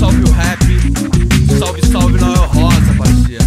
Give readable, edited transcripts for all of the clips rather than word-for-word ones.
salve o rap. Salve, salve Noel Rosa, parceiro.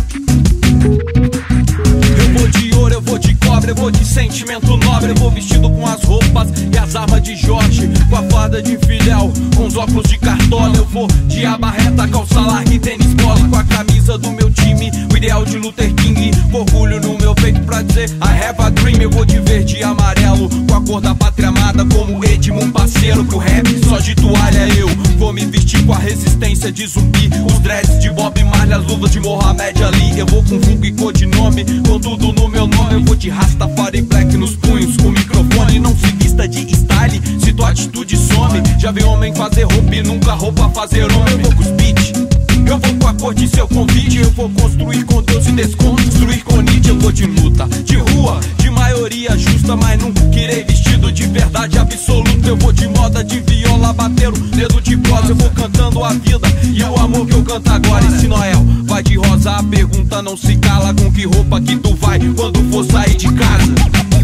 Eu vou de ouro, eu vou de cobre, eu vou de sentimento nobre. Eu vou vestido com as roupas e as armas de Jorge, com a farda de Fidel, com os óculos de cartola. Eu vou de aba reta, calça larga e tênis bola, com a camisa do meu time, o ideal de Luther King, com orgulho no meu peito pra dizer I have a dream. Eu vou de verde e amarelo, com a cor da pátria amada, como Edmund parceiro. Pro rap só de toalha eu vou me vestir com a resistência de zumbi, os dreads de Bob Marley, as luvas de Mohamed Ali. Eu vou com vulgo e codinome, com tudo no meu nome. Eu vou de Rastafari Black nos punhos, com microfone. Não se vista de style, se tua atitude some. Já vi homem fazer roupa e nunca roupa fazer homem. Eu vou com os beats, eu vou com a cor de seu convite. Eu vou construir com Deus e desconstruir com Nietzsche. Eu vou de luta, de rua, de maioria justa, mas nunca irei vestido de verdade absoluta. Eu vou de moda de viola, bater o dedo de prosa. Eu vou cantando a vida e o amor que eu canto agora. E se Noel vai de rosa, a pergunta não se cala: com que roupa que tu vai quando for sair de casa?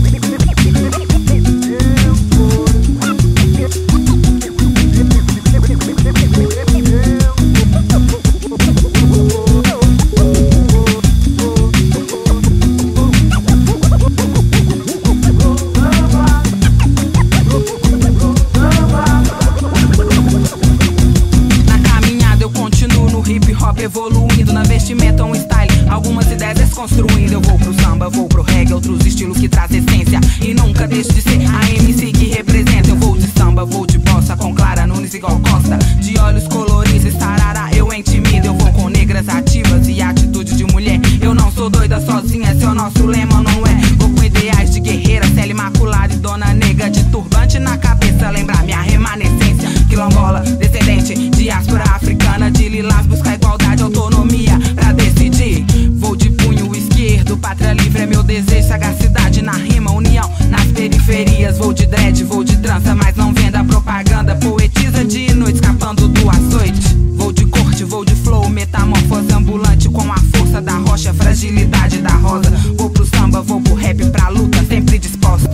Evoluindo na vestimenta, um style, algumas ideias desconstruindo. Eu vou pro samba, vou pro reggae, outros estilos que traz essência e nunca deixo de ser a MC que representa. Eu vou de samba, vou de bossa, com Clara Nunes igual Costa, de olhos coloridos, tarará, eu intimido. Eu vou com negras ativas e atitude de mulher. Eu não sou doida sozinha, esse é o nosso lema, não é? Vou com ideais de guerreira, Célia Imaculada e Dona Negra, de turbante na cabeça, lembrar minha remanescência. Quilombola, descendente, diáspora africana, de lilás, buscar igualdade, autonomia pra decidir. Vou de punho esquerdo, pátria livre é meu desejo, sagacidade na rima, união nas periferias. Vou de dread, vou de trança, mas não venda propaganda, poetiza de noite, escapando do açoite. Vou de corte, vou de flow, metamorfose ambulante, com a força da rocha, fragilidade da rosa. Vou pro samba, vou pro rap, pra luta, sempre disposta.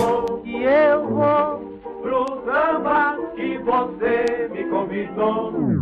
Você me convidou.